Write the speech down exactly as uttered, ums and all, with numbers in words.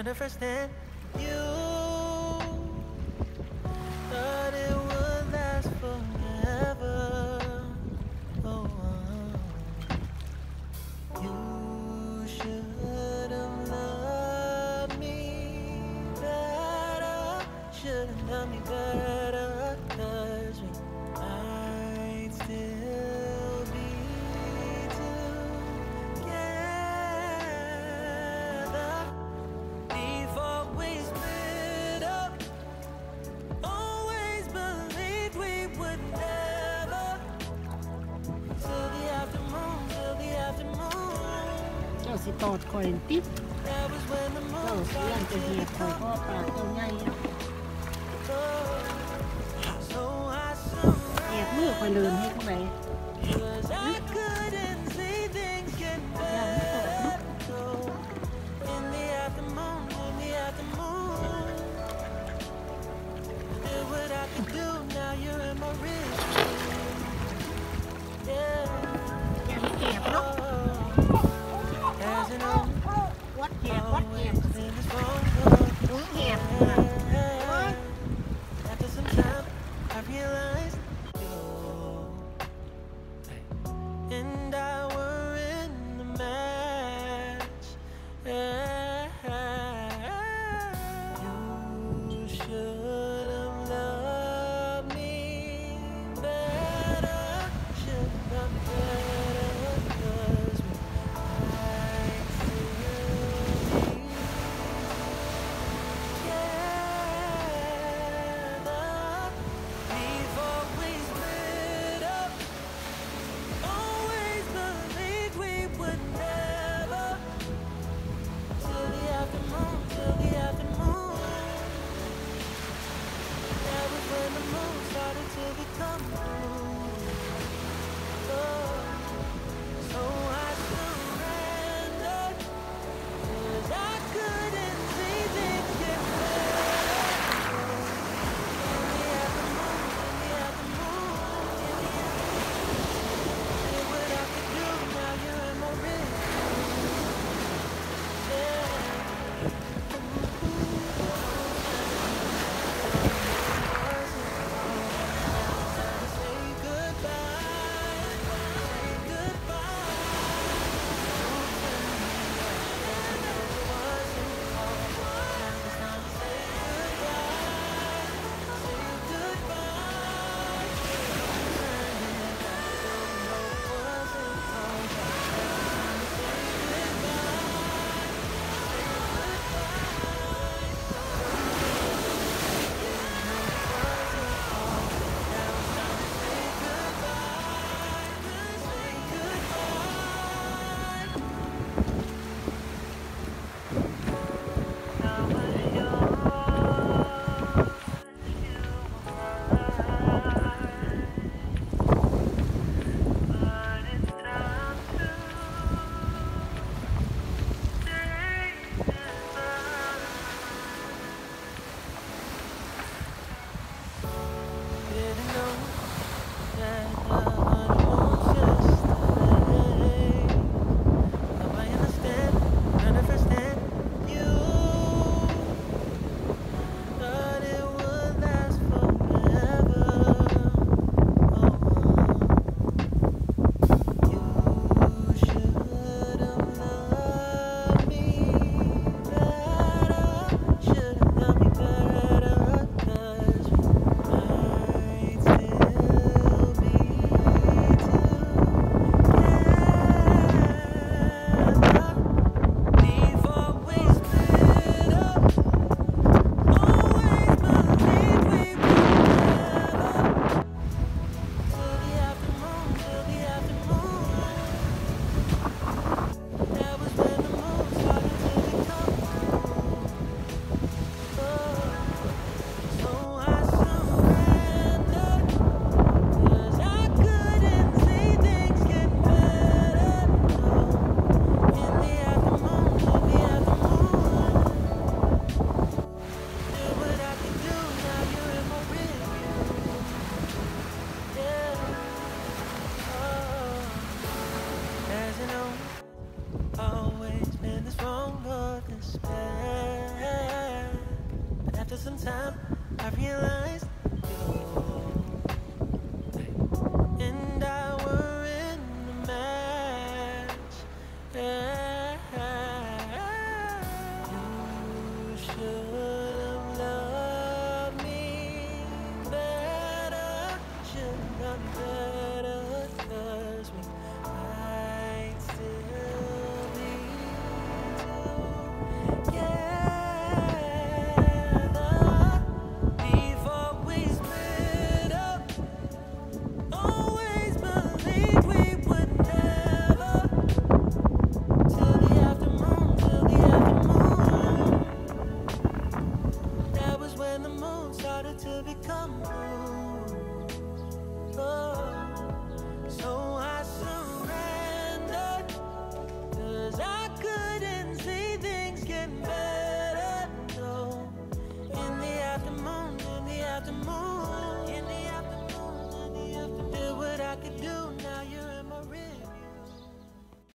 the first time you thought it would last forever. Oh, you should have loved me better. Should have loved me better. 'Cause we might still be together before we split up. Always believed we would never. Till the afternoon, till the afternoon. เจ้าสิตอดคอยติ๊บ That was when the เจ้า moon สิยังจะเหยียบคอยพ่อปากเจ้าใหญ่เนาะ so I แอบมือคอยเลินให้เข้าไป Cause I couldn't see things get better. In the afternoon, in the afternoon, did what I could do. Now you're in my rear. Yeah. แอบแอบเนาะ As an old วัดแอบวัดแอบ always been this phone อุ้ยแอบ call. after some time, I realized you're